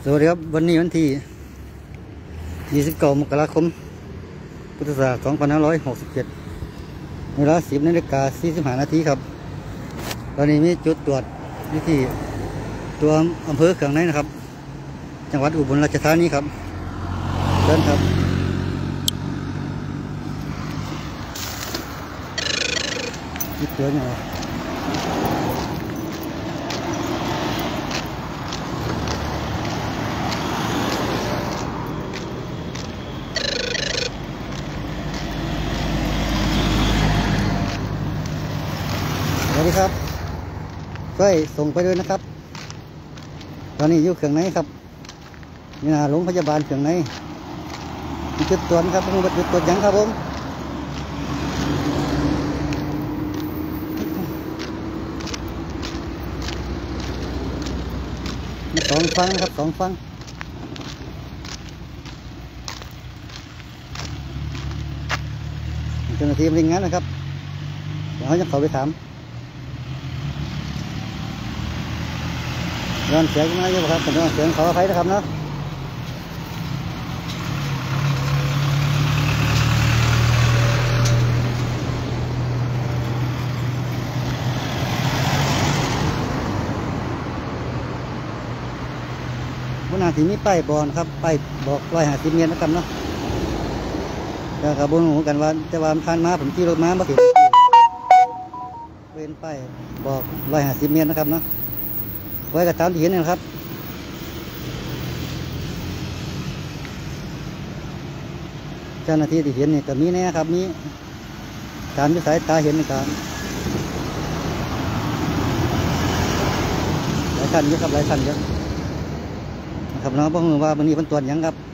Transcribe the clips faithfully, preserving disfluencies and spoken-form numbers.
สวัสดีครับวันนี้วันที่ยี่สิบเก้ามกราคมพุทธศักราชสองพันห้าร้อยหกสิบเจ็ดเวลาสิบนาฬิกาสี่สิบห้านาทีครับตอนนี้มีจุดตรวจที่ตัวอำเภอเขื่องในนะครับจังหวัดอุบลราชธานีครับเดินครับจุดตรวจเนี่ยสวัสดีครับช่วยส่งไปด้วยนะครับตอนนี้อยู่เขื่องในครับนี่นะโรงพยาบาลเขื่องในมีจุดตรวจครับต้องจุดตรวจยังครับผมมีสองฟังครับสองฟังเจ้าหน้าที่บริงานนะครับเดี๋ยวเขาจะเข้าไปถามย้อนเสียงมาเยอะครับแต่ย้อนเสียงขออภัยนะครับเนาะวันนาที่มีป้ายบอลครับป้ายบอกร้อยห้าสิบเมตรนะครับเนาะแต่กับบนหูกันว่าจะวางผ่านมาผมขี่รถม้ามาเห็นเป็นป้ายบอกร้อยห้าสิบเมตรนะครับเนาะไว้กับตามที่เห็นนะครับเจ้าหน้าที่ที่เห็นนี่ก็มีแน่ครับมีตามที่สายตาเห็นนี่ครับหลายท่านเยอะครับหลายท่านเยอะนะครับน้องบอกว่าวันนี้เป็นตัวยังครับ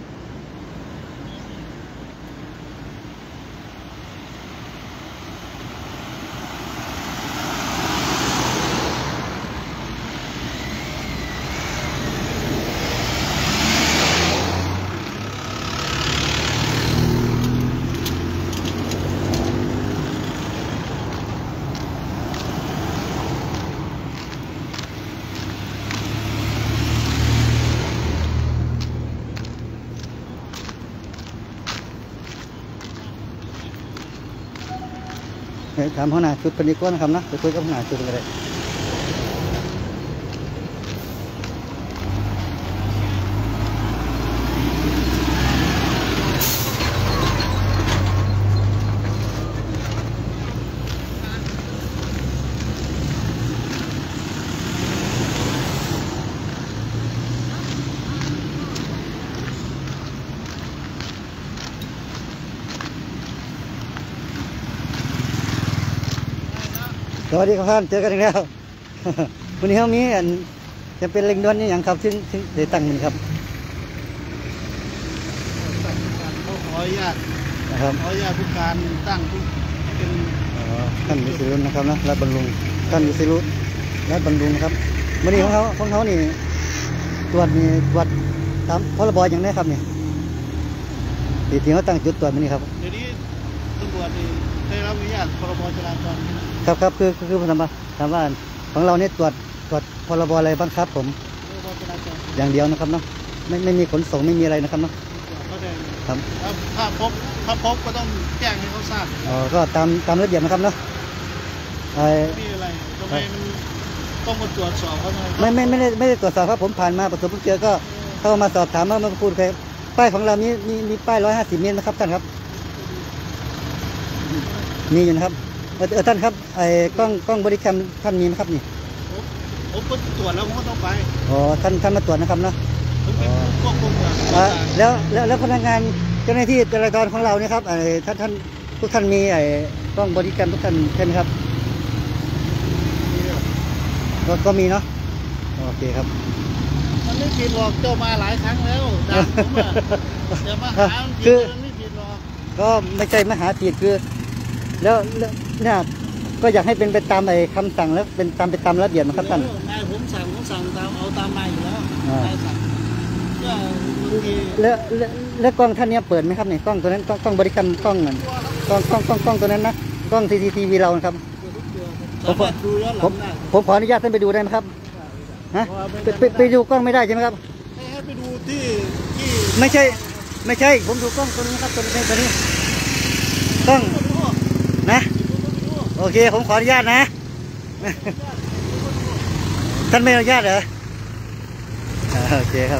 ถามหัวหน้าจุดเป็นดีกว่านะครับนะไปคุยกับหัวหน้าจุดกันเลยสวัสดีครับท่านเจอกันอีกแล้ววันนี้เขามีอันจะเป็นเล็งด่วนนี่อย่างครับซึ่งซึ่งได้ตั้งมันครับขออนุญาตนะครับขออนุญาตผู้การตั้งผู้เป็นท่านวิศรุนะครับนะรับบรรลุงท่านวิศรุรับบรรลุงครับวันนี้ของเขาของเขานี่ตรวจนี่ตรวจตามพรบอย่างนี้ครับนี่ที่ที่เขาตั้งจุดตรวจมันนี่ครับเดี๋ยวนี้ตำรวจนี่ได้รับอนุญาตพรบจราจรครับครับคือคือถามว่าถามว่าของเราเนี่ยตรวจตรวจพรบอะไรบ้างครับผมอย่างเดียวนะครับเนาะไม่ไม่มีขนส่งไม่มีอะไรนะครับเนาะครับถ้าพบถ้าพบก็ต้องแจ้งให้เขาทราบอ๋อก็ตามตามระเบียบนะครับเนาะไอ้มีอะไรทำไมมันต้องมาตรวจสอบเขาไม่ไม่ไม่ได้ไม่ได้ตรวจสอบครับผมผ่านมาประสบพบเจอก็เข้ามาสอบถามมามาพูดใครป้ายของเรามีมีมีป้ายร้อยห้าสิบเมตรนะครับท่านครับมีอยู่นะครับเออท่านครับไอ้กล้องกล้องบริการท่านมีไหมครับนี่ผมก็ตรวจแล้วผมก็ต้องไปอ๋อท่านท่านมาตรวจนะครับเนาะผมเป็นควบคุมแล้วแล้วแล้วพนักงานเจ้าหน้าที่จราจรของเราเนี่ยครับไอ้ท่านท่านทุกท่านมีไอ้กล้องบริการทุกท่านใช่ไหมครับก็ก็มีเนาะโอเคครับมันไม่ผิดหรอกเจ้ามาหลายครั้งแล้วด่าผมอ่ะเดี๋ยวมาหาคือมันไม่ผิดหรอกก็ไม่ใช่มาหาผิดคือแล้วเนี่ยก็อยากให้เป็นไปตามไอ้คำสั่งแล้วเป็นตามไปตามระเบียบนะครับท่านนายผมสั่งผมสั่งตามเอาตามมาอยู่แล้วนายสั่งก็แล้วแล้วกล้องท่านนี้เปิดไหมครับเนี่ยกล้องตัวนั้นกล้องกล้องบริการกล้องนั่นกล้องกล้องกล้องกล้องตัวนั้นนะกล้องซีซีทีวีเราครับผมผมผมขออนุญาตท่านไปดูได้ไหมครับฮะไปไปดูกล้องไม่ได้ใช่ไหมครับใไปดูที่ที่ไม่ใช่ไม่ใช่ผมดูกล้องตัวนี้ครับตัวนี้ตัวนี้กล้องนะโอเคผมขออนุญาตนะท่านไม่อนุญาตเหรอโอเคครับ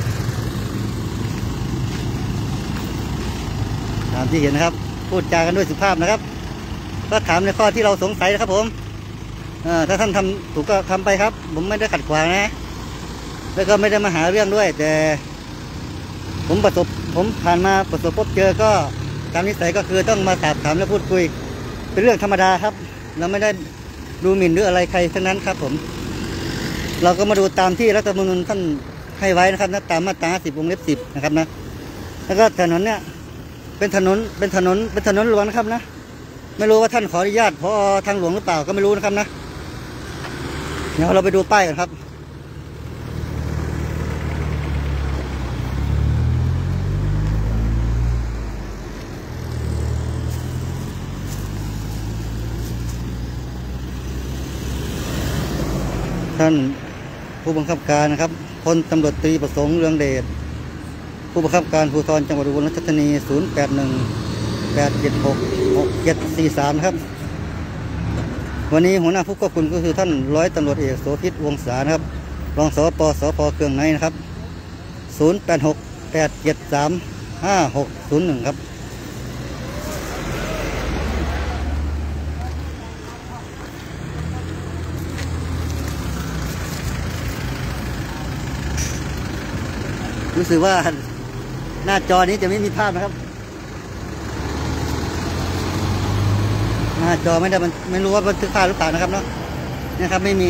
ตามที่เห็นนะครับพูดจากันด้วยสุภาพนะครับก็ถามในข้อที่เราสงสัยนะครับผมถ้าท่านทำถูกก็ทำไปครับผมไม่ได้ขัดขวางนะแล้วก็ไม่ได้มาหาเรื่องด้วยแต่ผมประสบผมผ่านมาประสบพบเจอก็ตามนิสัยก็คือต้องมาสอบถามและพูดคุยเป็นเรื่องธรรมดาครับเราไม่ได้ดูหมิ่นหรืออะไรใครทั้งนั้นครับผมเราก็มาดูตามที่รัฐธรรมนูญท่านให้ไว้นะครับนะตามมาตราสิบวงเล็บสิบนะครับนะแล้วก็ถนนเนี่ยเป็นถนนเป็นถนนเป็นถนนหลวงนะครับนะไม่รู้ว่าท่านขออนุญาตพอทางหลวงหรือเปล่าก็ไม่รู้นะครับนะเดี๋ยวเราไปดูป้ายกันครับท่านผู้บังคับการนะครับพลตำรวจตรีประสงค์เรืองเดชผู้บังคับการภูธรจังหวัดอุบลราชธานีศูนย์แปดหนึ่งแปดเจ็ดหกหกเจ็ดสี่สามครับวันนี้หัวหน้าผู้ควบคุมก็คือท่านร้อยตำรวจเอกโสภิตวงศานะครับรองสปสพเครื่องในนะครับศูนย์แปดหกแปดเจ็ดสามห้าหกศูนย์หนึ่งครับรู้สึกว่าหน้าจอนี้จะไม่มีภาพนะครับหน้าจอไม่ได้มันไม่รู้ว่าบันทึกภาพหรือเปล่านะครับเนาะนี่ครับไม่มี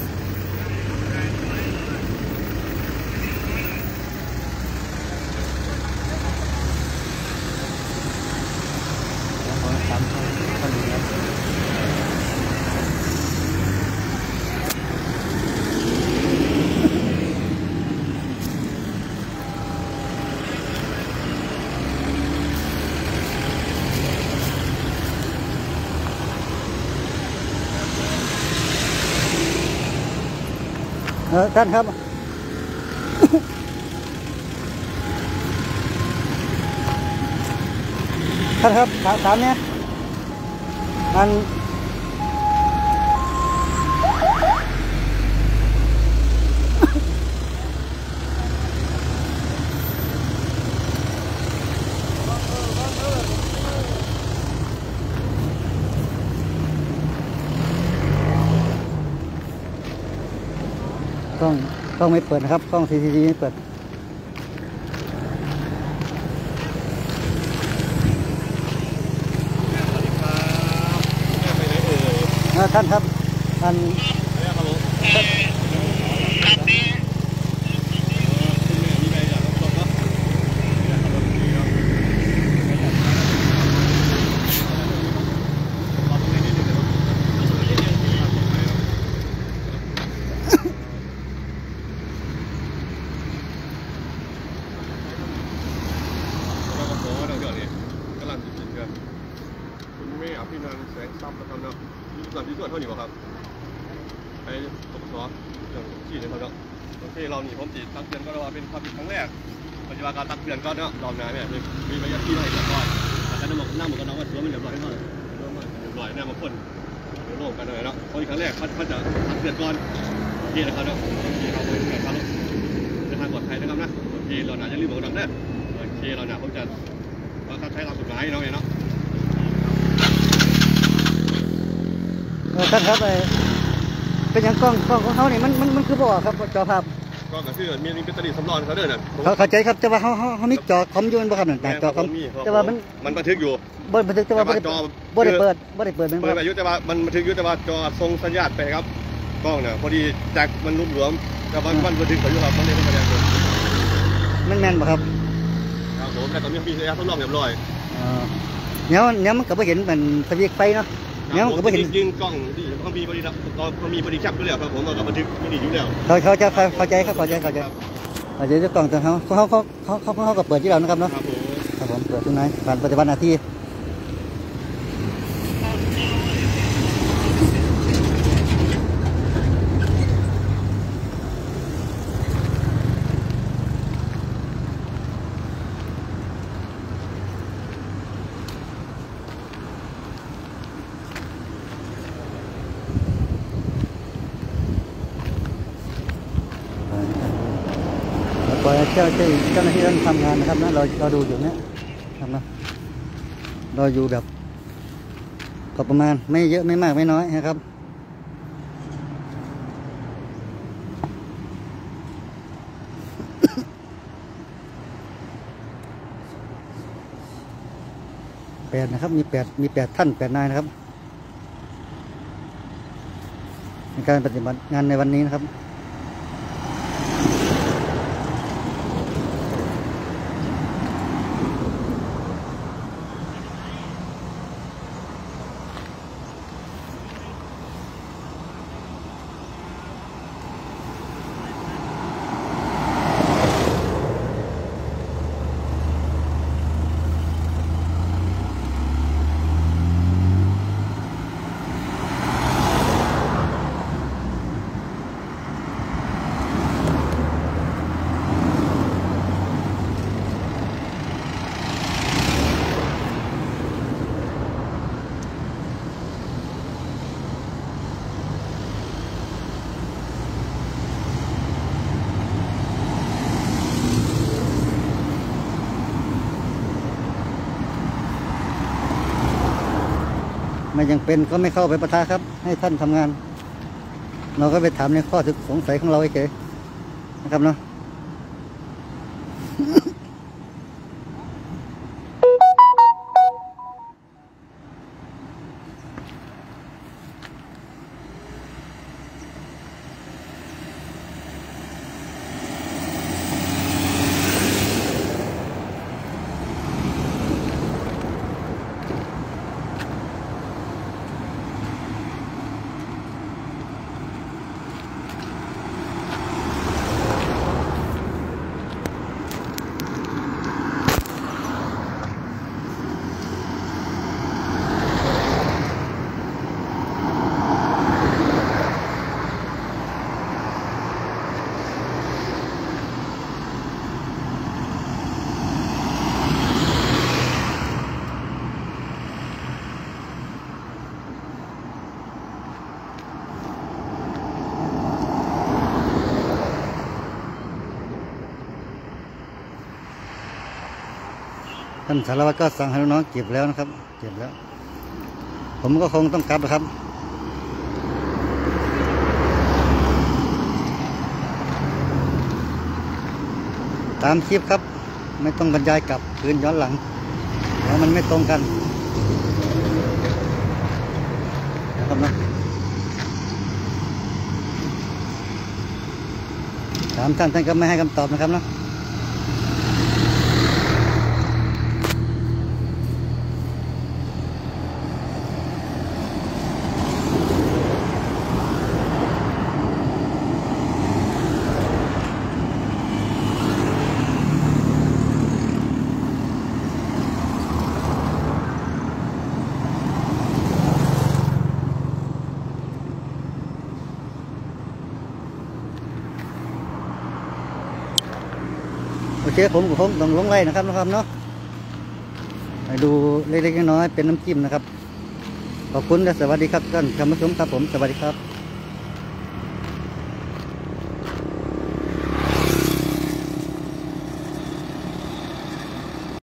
เออท่านครับ ท่านครับถามถามเนี่ยมันกล้องกล้องไม่เปิดนะครับกล้อง ซี ซี ที วี ไม่เปิดท่านครับท่านไม่อภินันท์แสงทรัพย์นะครับเนาะส่วนที่ส่วนเท่านี้ป่ะครับไอ้ตกซออย่างที่เนี่ยเขาเนาะโอเคเราหนีผมจีตักเตือนก็เราเป็นความผิดครั้งแรกปัจจุบันการตักเตือนก็เนาะรอบหน้าเนี่ยมีใบยัดที่ให้เรียบร้อยแต่การนำมาหน้าหมวกกันน็อกว่าถือว่ามันเรียบร้อยเท่าไหร่เรียบร้อยหน้ามาพ่นเดี๋ยวโลกกันเลยเนาะเพราะครั้งแรกเขาจะตักเตือนก่อนโอเคนะครับเนาะโอเคเราเป็นแบบครับเดินทางปลอดภัยนะครับนะโอเคเราหนาจะรีบหมวกกันน็อกนะโอเคเราหนาผมจะบังคับใช้ตามกฎหมายเนาะเนาะท่านครับเป็นอย่างกล้องกล้องของเขาเนี่ยมันมันมันคือบอกครับจอภาพก็กระชื่อมีมีแบตเตอรี่สำรองเขาเดินน่ะเขาเข้าใจครับแต่ว่าเขาเขาเขามีจอคอมยูนบ่ครับหน้าจอคอมแต่ว่ามันมันบันทึกอยู่บ่บันทึกแต่ว่าบ่ได้บ่ได้เปิดบ่ได้เปิดมันเปิดไปอยู่แต่ว่ามันบันทึกอยู่แต่ว่าจอส่งสัญญาณไปครับกล้องเนี่ยพอดีแจ็คมันลุ่มหลวมแต่ว่ามันบันทึกไปอยู่ครับมันเรียกว่าสัญญาณมันแม่นบ่ครับครับผมแต่ตอนนี้มีสัญญาณทดลองเรียบร้อยอ๋อเนี้ยเนี้ยมันก็บ่เห็นมันสวิตช์ไฟเนาะเนี้ยมันก็บ่เห็นยิงกล้องที่เขามีบริษัทเขามีบริษัทอยู่แล้วครับผมเราก็บันทึกมินิอยู่แล้วเขาเขาจะเข้าใจเขาเข้าใจเข้าใจเข้าใจจะกล้องแต่เขาเขาเขาเขาเขาเขาก็เปิดที่เรานะครับเนาะครับผมเปิดตรงไหนการปฏิบัติหน้าที่ปล่อยเจ้าเจ้าเจ้าหน้าที่ท่านทำงานนะครับนะเราเราดูอยู่เนี้ยครับนะเราอยู่แบบก็ประมาณไม่เยอะไม่มากไม่น้อยนะครับแปดนะครับมีแปดมีแปดท่านแปดนายนะครับในการปฏิบัติงานในวันนี้นะครับไม่ยังเป็นก็ไม่เข้าไปปะทะครับให้ท่านทำงานเราก็ไปถามในข้อสงสัยของเราเฉยๆนะครับเนาะท่านสารวัตรก็สั่งให้ลูกน้องเก็บแล้วนะครับเก็บแล้วผมก็คงต้องกลับนะครับตามคลิปครับไม่ต้องบรรยายกลับคืนย้อนหลังแล้วมันไม่ตรงกันนะครับนะถามท่านท่านก็ไม่ให้คำตอบนะครับนะโอเคผมผมต้องลงไล่นะครับนะครับเนาะให้ดูเล็กๆน้อยๆเป็นน้ำจิ้มนะครับขอบคุณและสวัสดีครับท่านคำผู้ชมครับผมสวัสดีครับ